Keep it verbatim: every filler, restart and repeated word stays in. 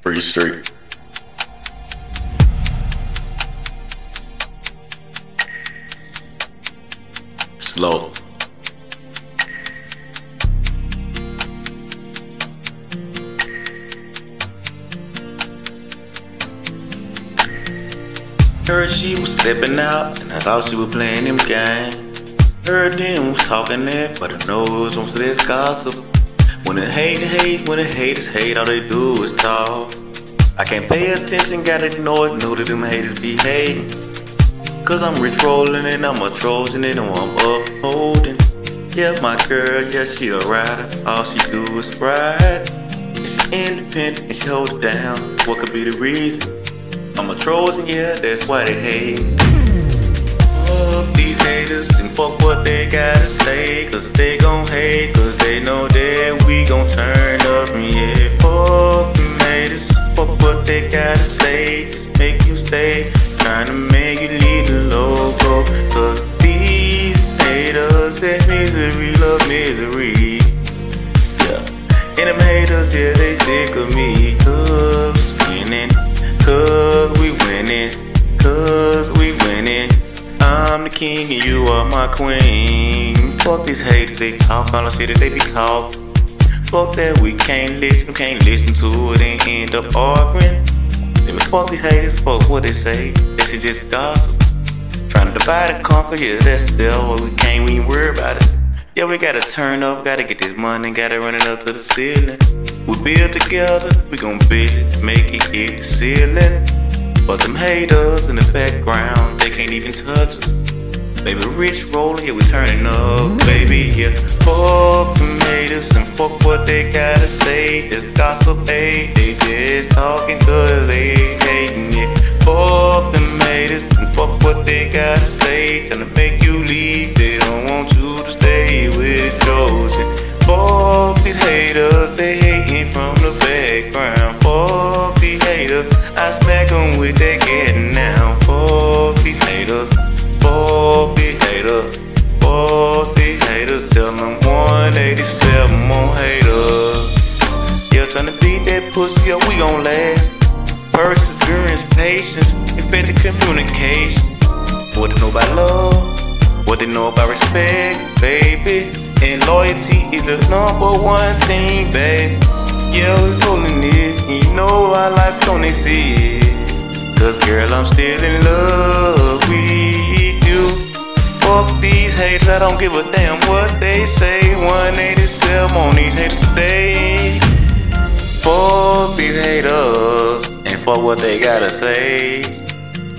Pretty straight. Slow. Heard she was stepping out, and I thought she was playing them games. Heard them was talking that, but I know it was on this gossip. When the hate hate, when the haters hate, all they do is talk. I can't pay attention, gotta ignore it, know that them haters be hating. Cause I'm rich rolling and I'm a Trojan and I'm upholding. Yeah, my girl, yeah, she a rider, all she do is ride. And she independent and she hold it down, what could be the reason? I'm a Trojan, yeah, that's why they hate. Fuck these haters and fuck what they gotta say. Cause they gon' hate, cause they know that we gon' turn up, yeah. Fuck them haters, fuck what they gotta say. Just make you stay, trying to make you leave the logo. Cause these haters, that misery, love misery. Yeah, and them haters, yeah, they sick of me. Cause winning, cause we winning, cause we winning. I'm the king and you are my queen. Fuck these haters, they talk, all I see that they be talk. Fuck that, we can't listen, can't listen to it and end up arguing. Let me fuck these haters, fuck what they say, this is just gossip. Trying to divide and conquer, yeah, that's the devil, we can't even worry about it. Yeah, we gotta turn up, gotta get this money, gotta run it up to the ceiling. We build together, we gon' build it, make it hit the ceiling. But them haters in the background, they can't even touch us. Baby, rich rolling, yeah, we turning up, baby, yeah. Fuck them haters and fuck what they gotta say. This gossip, hey, they just talking cause they hating, yeah. Fuck them haters and fuck what they gotta say. Tryna make you leave, they don't want you to stay with Trojan. Fuck these haters, they hating from the background. Fuck these haters, I smack them with that getting now. Fuck these haters, fuck these haters, fuck these haters. Tell them one eighty-seven more haters. Yeah, tryna beat that pussy, yeah, we gon' last. Perseverance, patience, effective communication. What they know about love, what they know about respect, baby. And loyalty is the number one thing, baby. Yeah, we rolling it, and you know our life don't exist. Cause girl, I'm still in love with you. Fuck these haters, I don't give a damn what they say. one eighty-seven on these haters today. Fuck these haters, and fuck what they gotta say.